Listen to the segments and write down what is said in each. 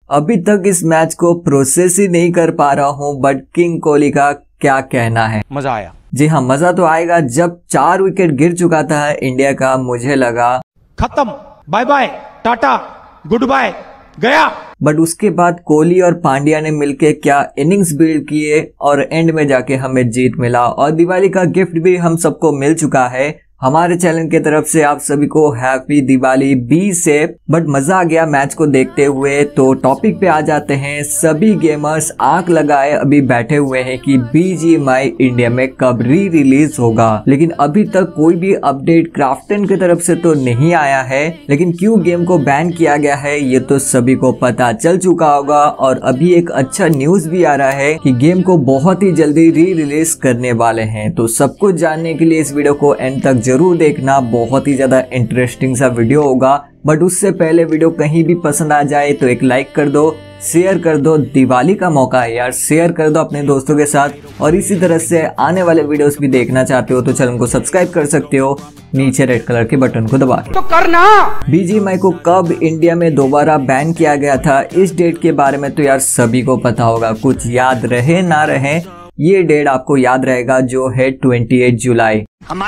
अभी तक इस मैच को प्रोसेस ही नहीं कर पा रहा हूँ, बट किंग कोहली का क्या कहना है। मजा आया। जी हाँ, मजा तो आएगा। जब 4 विकेट गिर चुका था इंडिया का, मुझे लगा खत्म, bye bye, tata, good bye, गया। बट उसके बाद कोहली और पांड्या ने मिलके क्या इनिंग्स बिल्ड किए और एंड में जाके हमें जीत मिला। और दिवाली का गिफ्ट भी हम सबको मिल चुका है। हमारे चैनल की तरफ से आप सभी को happy Diwali, be safe. But मजा आ गया मैच को देखते हुए। तो टॉपिक पे आ जाते हैं। सभी गेमर्स आंख लगाए अभी बैठे हुए हैं कि BGMI इंडिया में कब री रिलीज होगा, लेकिन अभी तक कोई भी अपडेट क्राफ्टन की तरफ से तो नहीं आया है। लेकिन क्यों गेम को बैन किया गया है ये तो सभी को पता चल चुका होगा। और अभी एक अच्छा न्यूज भी आ रहा है कि गेम को बहुत ही जल्दी री रिलीज करने वाले हैं। तो सब कुछ जानने के लिए इस वीडियो को एंड तक जरूर देखना, बहुत ही ज्यादा इंटरेस्टिंग सा वीडियो होगा। बट उससे पहले वीडियो कहीं भी पसंद आ जाए तो एक लाइक कर दो, शेयर कर दो। दिवाली का मौका है यार, शेयर कर दो अपने दोस्तों के साथ। और इसी तरह से आने वाले वीडियोस भी देखना चाहते हो तो चैनल को सब्सक्राइब कर सकते हो नीचे रेड कलर के बटन को दबा के। तो करना। BGMI को कब इंडिया में दोबारा बैन किया गया था, इस डेट के बारे में तो यार सभी को पता होगा। कुछ याद रहे ना रहे, ये डेट आपको याद रहेगा, जो है 28 जुलाई।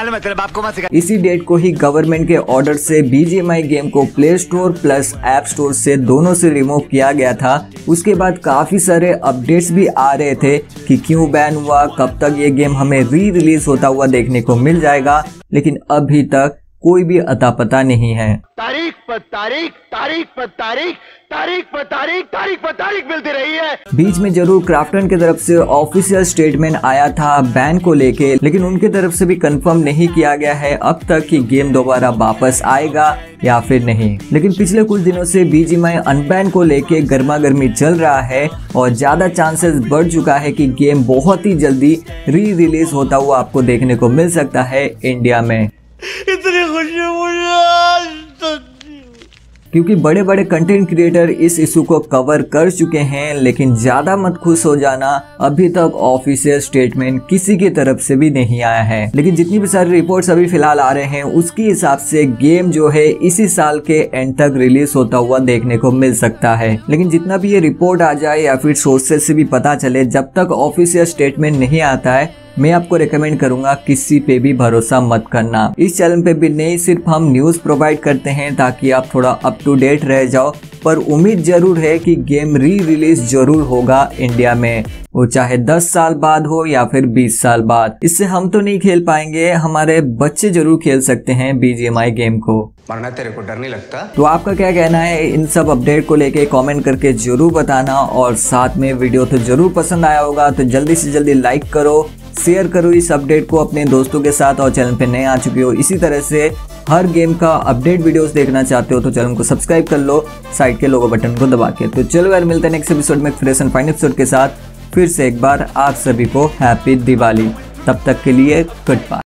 इसी डेट को ही गवर्नमेंट के ऑर्डर से BGMI गेम को play store plus app store से दोनों से रिमूव किया गया था। उसके बाद काफी सारे अपडेट्स भी आ रहे थे कि क्यों बैन हुआ, कब तक ये गेम हमें री रिलीज होता हुआ देखने को मिल जाएगा। लेकिन अभी तक कोई भी अता पता नहीं है। तारीख पर तारीख, तारीख पर तारीख, तारीख पर तारीख, तारीख पर तारीख मिलती रही है। बीच में जरूर क्राफ्टन की तरफ से ऑफिशियल स्टेटमेंट आया था बैन को लेके, लेकिन उनकी तरफ से भी कंफर्म नहीं किया गया है अब तक कि गेम दोबारा वापस आएगा या फिर नहीं। लेकिन पिछले कुछ दिनों से BGMI अनबैन को लेके गर्मा गर्मी चल रहा है और ज्यादा चांसेस बढ़ चुका है कि गेम बहुत ही जल्दी री रिलीज होता हुआ आपको देखने को मिल सकता है इंडिया में। इतनी खुशी मुझे, क्योंकि बड़े बड़े कंटेंट क्रिएटर इस इशू को कवर कर चुके हैं। लेकिन ज्यादा मत खुश हो जाना, अभी तक ऑफिशियल स्टेटमेंट किसी की तरफ से भी नहीं आया है। लेकिन जितनी भी सारी रिपोर्ट्स अभी फिलहाल आ रहे हैं उसके हिसाब से गेम जो है इसी साल के एंड तक रिलीज होता हुआ देखने को मिल सकता है। लेकिन जितना भी ये रिपोर्ट आ जाए या फिर सोर्सेज से भी पता चले, जब तक ऑफिशियल स्टेटमेंट नहीं आता है मैं आपको रेकमेंड करूंगा किसी पे भी भरोसा मत करना। इस चैनल पे भी नहीं सिर्फ हम न्यूज प्रोवाइड करते हैं ताकि आप थोड़ा अप टू डेट रह जाओ, पर उम्मीद जरूर है कि गेम री रिलीज जरूर होगा इंडिया में, वो चाहे 10 साल बाद हो या फिर 20 साल बाद। इससे हम तो नहीं खेल पाएंगे, हमारे बच्चे जरूर खेल सकते हैं BGMI गेम को। मरना तेरे को डर नहीं लगता? तो आपका क्या कहना है इन सब अपडेट को लेके कमेंट करके जरूर बताना। और साथ में वीडियो तो जरूर पसंद आया होगा तो जल्दी से जल्दी लाइक करो, शेयर करो इस अपडेट को अपने दोस्तों के साथ। और चैनल पे नए आ चुके हो इसी तरह से हर गेम का अपडेट वीडियोस देखना चाहते हो तो चैनल को सब्सक्राइब कर लो साइड के लोगो बटन को दबा के। तो चलो यार, मिलते हैं नेक्स्ट एपिसोड में फ्रेश एंड फाइन एपिसोड के साथ। फिर से एक बार आप सभी को हैप्पी दिवाली। तब तक के लिए गुड बाय।